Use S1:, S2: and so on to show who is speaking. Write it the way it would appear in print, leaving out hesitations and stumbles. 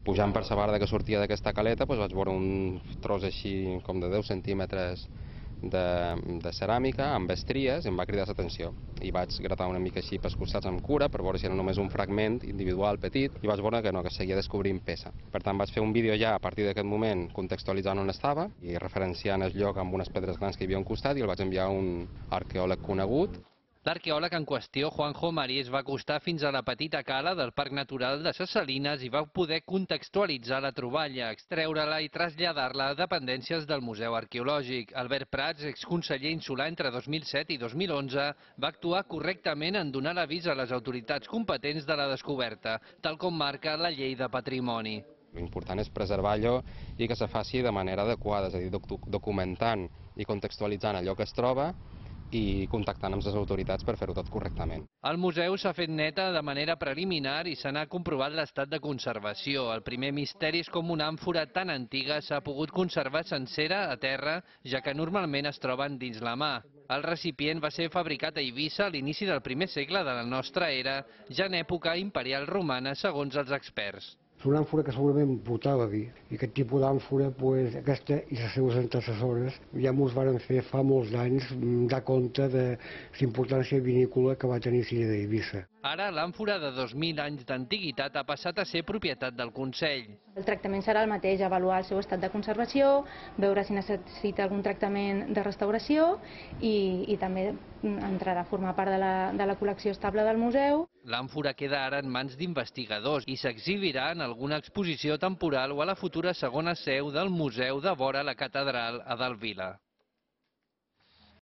S1: Pujant per la barra que sortia d'aquesta caleta vaig veure un tros així com de 10 centímetres de ceràmica amb estries i em va cridar l'atenció. I vaig gratar una mica així pels costats amb cura per veure si era només un fragment individual petit i vaig veure que no, que seguia descobrint peça. Per tant vaig fer un vídeo ja a partir d'aquest moment contextualitzant on estava i referenciant el lloc amb unes pedres grans que hi havia a un costat i el vaig enviar a un arqueòleg conegut.
S2: L'arqueòleg en qüestió, Juanjo Marí, es va acostar fins a la petita cala del Parc Natural de Ses Salines i va poder contextualitzar la troballa, extreure-la i traslladar-la a dependències del Museu Arqueològic. Albert Prats, exconseller insular entre 2007 i 2011, va actuar correctament en donar l'avís a les autoritats competents de la descoberta, tal com marca la llei de patrimoni.
S1: L'important és preservar allò i que se faci de manera adequada, és a dir, documentant i contextualitzant allò que es troba i contactant amb les autoritats per fer-ho tot correctament.
S2: El museu s'ha fet neta de manera preliminar i se n'ha comprovat l'estat de conservació. El primer misteri és com una àmfora tan antiga s'ha pogut conservar sencera a terra, ja que normalment es troben dins la mà. El recipient va ser fabricat a Eivissa a l'inici del primer segle de la nostra era, ja en època imperial romana, segons els experts.
S3: És una àmfora que segurament portava vi, i aquest tipus d'àmfora, aquesta i les seves antecessores, ja mos varen fer fa molts anys dar compte de la importància vinícola que va tenir Silla d'Eivissa.
S2: Ara l'àmfora de 2.000 anys d'antiguitat ha passat a ser propietat del Consell.
S4: El tractament serà el mateix, avaluar el seu estat de conservació, veure si necessita algun tractament de restauració i també entrarà a formar part de la col·lecció estable del museu.
S2: L'àmfora queda ara en mans d'investigadors i s'exhibirà en alguna exposició temporal o a la futura segona seu del museu de vora la catedral a Dalt Vila.